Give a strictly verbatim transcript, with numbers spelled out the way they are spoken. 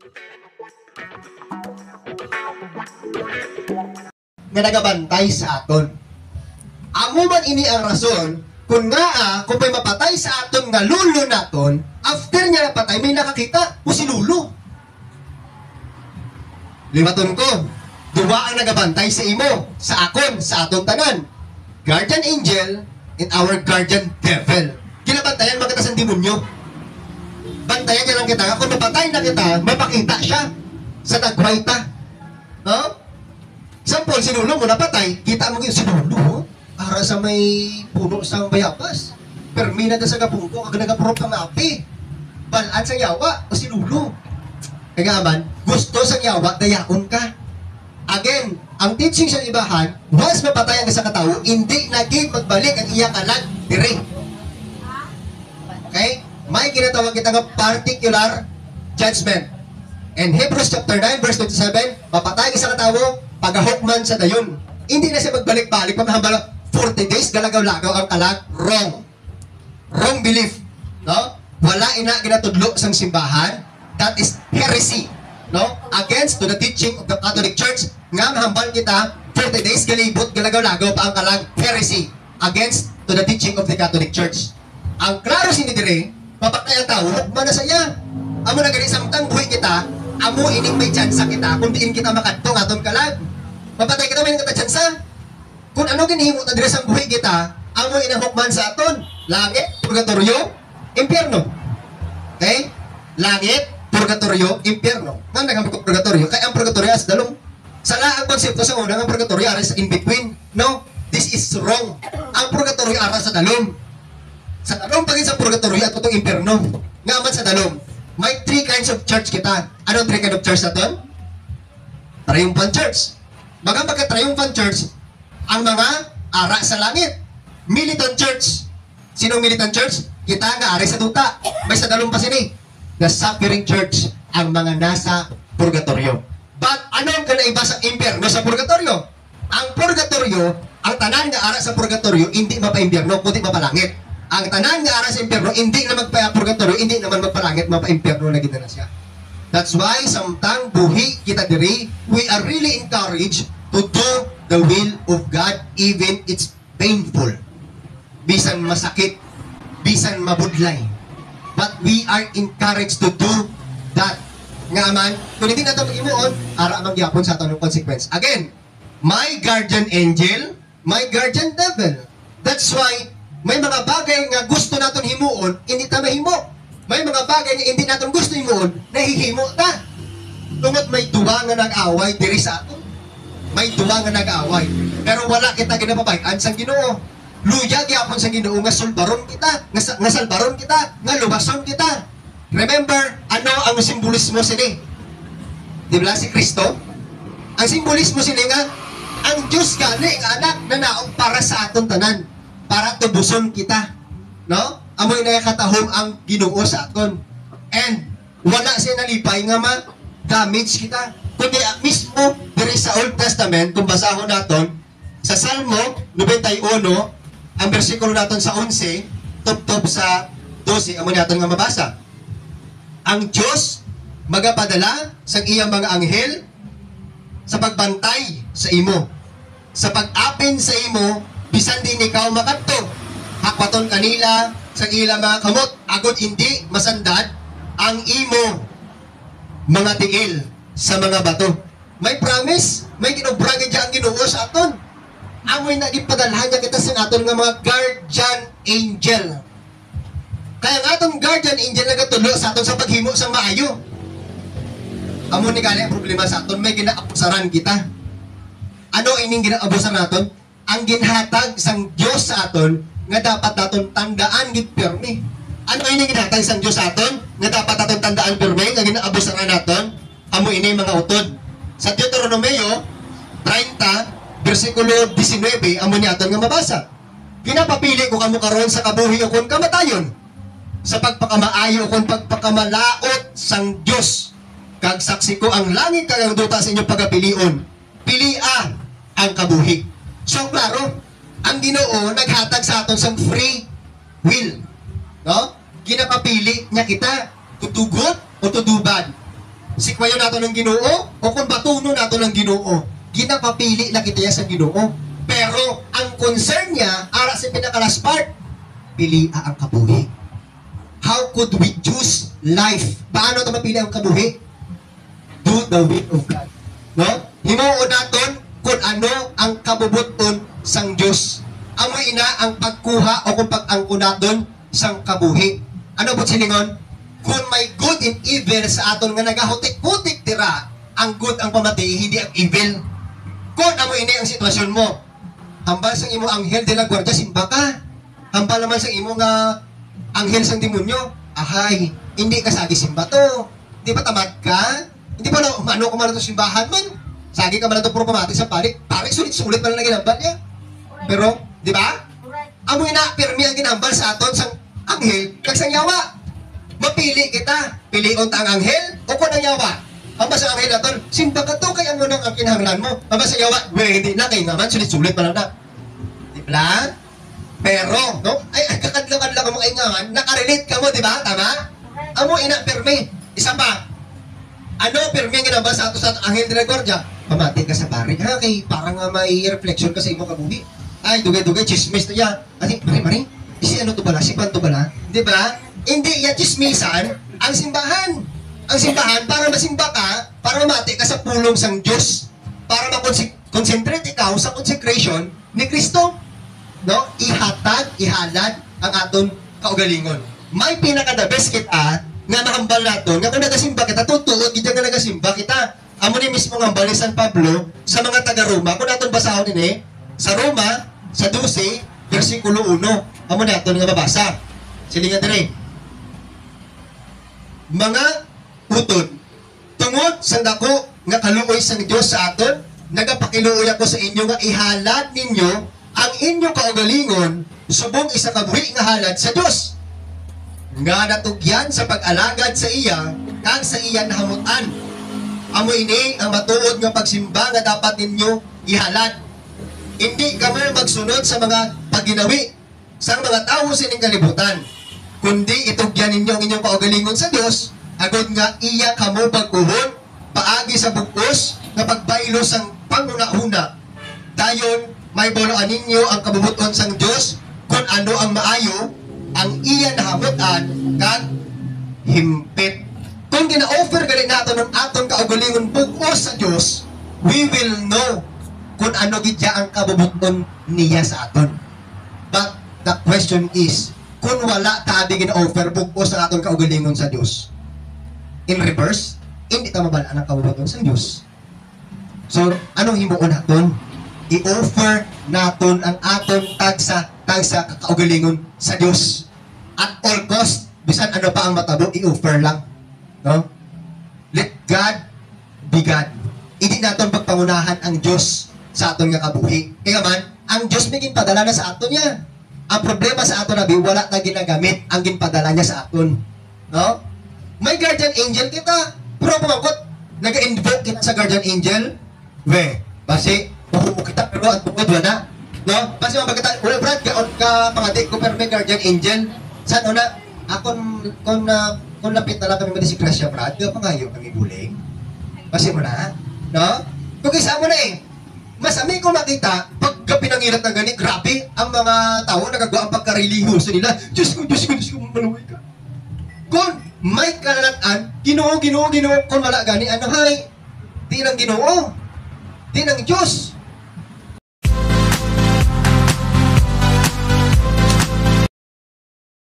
nga nagabantay sa aton. Amo man ini ang rason kung nga ah, kung may mapatay sa aton nga lulo naton, after niya napatay, may nakakita o si lulo. Limaton ko, duwa ang nagabantay sa imo, sa akon, sa atong tanan. Guardian angel and our guardian devil. Kinabantayan mga kita sa demonyo. Bantayan niya lang kita. Kung mapatay na kita, mapakita siya sa tagwayta. No? Example, sinulo mo napatay, kita mo yung sinulo, ara sa may puno sa bayabas. Permina na sa gapungko, kag nagapurok ka maapi. Balaan sa yawa, o sinulo. Kaya man, gusto sa yawa, dayaon ka. Again, ang teaching sa ibahan, once mapatay ang isa katao, hindi naging magbalik ang iyang anak dire. Okay? May ginatawag kita nga particular judgment. In Hebrews chapter nine, verse twenty-seven, mapatay ang isa katao, pagahokman sa dayon. Hindi na siya magbalik-balik, pagkahambala, forty days, galagaw-lagaw ang kalag, wrong. Wrong belief. No? Wala ina ginatudlo sang simbahan. That is heresy. No? Against to the teaching of the Catholic Church, nga mahambal kita, forty days, galibot, galagaw-lagaw pa ang kalag, heresy. Against to the teaching of the Catholic Church. Ang klaro sinidire, mapatay ang tao, hukman na saya. Amo na gani samtang buhay kita, amo ining may tsansa kita, kung diin kita makadtong aton kalag. Mapatay kita, may kita tsansa. Kung ano ginihimo ta dire sa buhay kita, amo inang hukman sa aton. Langit, purgatorio, impyerno. Okay? Langit, purgatorio, impyerno. Nga nagamit ko purgatorio, kaya ang purgatorio as dalong. Sala ang konsepto sa unang, ang purgatorio aras sa in-between. No, this is wrong. Ang purgatorio aras sa dalong. Sa dalong pagin sa purgatorio at itong impyerno. Nga man sa dalong. May three kinds of church kita. Anong three kinds of church natin? Triumphant church. Baga pagka triumphant church, ang mga ara sa langit. Militant church. Sinong militant church? Kita nga ari sa duta. May sa dalong pa sini. The suffering church, ang mga nasa purgatorio. But anong kanaiba sa impyerno sa purgatorio? Ang purgatorio, ang tanan nga ara sa purgatorio, hindi mapa-impyerno, kundi mapalangit. Ang tanan nga ara sa impyerno, hindi na magpa-purgatorio, hindi naman magpalangit, mapa-impyerno na gina na siya. That's why, samtang buhi kita diri, we are really encouraged to do the will of God, even it's painful. Bisan masakit, bisan mabudlay. But we are encouraged to do that. Nga man, kung hindi na ito mag-imuon, ara magyapon sa ito ng consequence. Again, my guardian angel, my guardian devil. That's why, may mga bagay nga gusto natin himuon, hindi ta mahimo. May mga bagay nga hindi natin gusto himuon, nahihimo ta. Tungod may duwa nga nag-away diri sa aton. May duwa nga nag-away. Pero wala kita ginapabayaan sa Ginoo. Luya gyapon sa Ginoo nga sulbaron kita, nga, nga salbaron kita, nga lubason kita. Remember, ano ang simbolismo sini? Di ba si Kristo? Ang simbolismo sini nga, ang Diyos gani nga anak na naog para sa aton tanan, para tubuson kita. No? Amoy na katahom ang Ginoo sa aton. And wala siya nalipay nga ma-damage kita. Kundi mismo diri sa Old Testament, kung basahon naton, sa Salmo ninety-one, ang bersikulo natin sa eleven, top-top sa twelve, amo natin nga mabasa. Ang Diyos magapadala sa iyang mga anghel sa pagbantay sa imo, sa pag-apin sa imo, bisan din ikaw makadto. Hakwaton kanila sa ilang mga kamot, agod hindi masandad ang imo mga tiil sa mga bato. May promise, may ginubragid diya ang Ginoo sa aton. Amoy na gipadalhan niya kita sa aton nga mga guardian angel. Kaya nga atong guardian angel nagatulo sa aton sa paghimo sa maayo. Amo ni gali ang problema sa aton, may ginaabusaran kita. Ano ining ginaabusaran naton? Ang ginhatag sang Dios sa aton nga dapat naton tandaan gid pirmi. Ano ining ginhatag sang Dios sa aton nga dapat naton tandaan pirmi nga ginaabusaran naton? Amo ini mga utod. Sa Deuteronomio thirty versikulo nineteen, amo ni aton nga mabasa. Ginapapili ko kamo karon sa kabuhi o kon kamatayon, sa pagpakamaayo o kon pagpakamalaot sang Dios. Kag saksi ko ang langit kag ang duta sa inyong pagapilion. Pilia ang kabuhi. So klaro, ang Ginoo naghatag sa aton sang free will. No? Ginapapili niya kita tutugot o tudubad. si kwayo nato ng Ginoo o kung batuno nato ng Ginoo. Ginapapili na kita sa Ginoo. Pero ang concern niya, ara sa pinaka-last part, pilia ang kabuhi. How could we choose life? Paano ito mapili ang kabuhi? Do the will of God. No? Himuon naton kung ano ang kabubuton sang Diyos. Amo ina ang pagkuha o kung pag-angko naton sang kabuhi. Ano po silingon? Kung may good and evil sa aton nga nagahutik-hutik tira, ang good ang pamati, hindi ang evil. Kung amo ini ang sitwasyon mo, hambal sang imo anghel de la guardia, simba ka. Hambal naman sang imo nga anghel sang demonyo, ahay, hindi ka sagi simba to. Di ba tamad ka? Hindi ba na umano ko man ito simbahan man? Sagi ka man ito puro pamati sa parik. Parik sulit-sulit man lang ginambal niya. Pero, di ba? Amo ina, pirmi ang ginambal sa aton sang anghel, kag sang yawa. Mapili kita, pilion ta ang anghel o kung ang yawa. Ang basa anghel naton, simba ka to, kaya mo nang ang kinahanglan mo. Ang basa yawa, we, hindi na, kaya naman, sulit-sulit pa lang na. Di ba? Pero, no? Ay, ay kakadlang-kadlang ka mo kaingaman, nakarelate ka mo, di ba? Tama? Amo ina, pirmi. Isa pa, ano, pirmi ang ginambal sa ato sa anghel de la guardia? Pamati ka sa pari. Ha, kay parang uh, may reflection ka sa imo kabuhi. Ay, dugay-dugay, chismis na yan. Ati, mari-mari, isi ano to bala, si Pan to bala? Di ba? Hindi yan chismisan ang simbahan. Ang simbahan, para masimba ka, para mamati ka sa pulong sang Diyos. Para makonsentrate ikaw sa consecration ni Kristo. No? Ihatag, ihalad ang aton kaugalingon. May pinaka-the best kita nga mahambal nato, nga kung nagasimba kita, tutuot, kita nga nagasimba kita. Amo ni mismo nga hambal ni San Pablo sa mga taga-Roma. Kung naton basahon ini, sa Roma, sa twelve, versikulo one, amo naton nga mabasa. Silingan dire. Mga utod, tungod sa dako nga kaluoy sang Dios sa aton, nagapakiluoy ako sa inyo nga ihalad ninyo ang inyo kaugalingon subong isa ka buhi nga halad sa Dios. Nga natugyan sa pag-alagad sa iya kag sa iya nahamutan. Amo ini ang matuod nga pagsimba nga dapat ninyo ihalad. Hindi ka man magsunod sa mga pagginawi sa mga tao sining kalibutan, kundi itugyan ninyo ang inyong kaugalingon sa Dios, agad nga iya kamo pagkuhon, paagi sa bugos, nga pagbaylo sang panguna-una. Dayon, may boloan ninyo ang kabubuton sang Dios, kung ano ang maayo, ang iya nahamutan, kag himpit. Kung gina-offer galing nato ng aton kaugalingon bugos sa Dios, we will know kung ano gidya ang kabubuton niya sa aton. But the question is, kung wala tabi gina-offer bugos sa aton kaugalingon sa Dios, in reverse, hindi ta mabalaan ang kabubuton sa Dios. So, anong himuon naton? I-offer naton ang aton tagsa tagsa kaugalingon sa Dios. At all cost, bisan ano pa ang matabo, i-offer lang. No? Let God be God. Hindi naton pagpangunahan ang Dios sa aton nga kabuhi. Kaya man, ang Dios may ginpadala na sa aton niya. Ang problema sa aton nabi, wala na ginagamit ang ginpadala niya sa aton. No? May guardian angel kita. Pero pumangkot, nag-invoke kita sa guardian angel. We, basi, mahubo kita, pero ang bukod wala. No? Basi mabagkita, wala brad, ka, ka pangati ko, pero may guardian angel. Saan una, akon, kung na, kung lapit na lang kami mali si Gracia, brad, ka pangayo kami buling. Basi mo na, no? Kung isa mo na eh, mas amin ko makita, pagka pinangirat na gani, grabe, ang mga tao nagagawa ang pagkarelihiyoso nila. Diyos ko, Diyos ko, Diyos ko, maluwi ka. Kung may kalalataan, ginoo, ginoo, ginoo, kung wala gani, ano hay, di ng ginoo, di ng Diyos.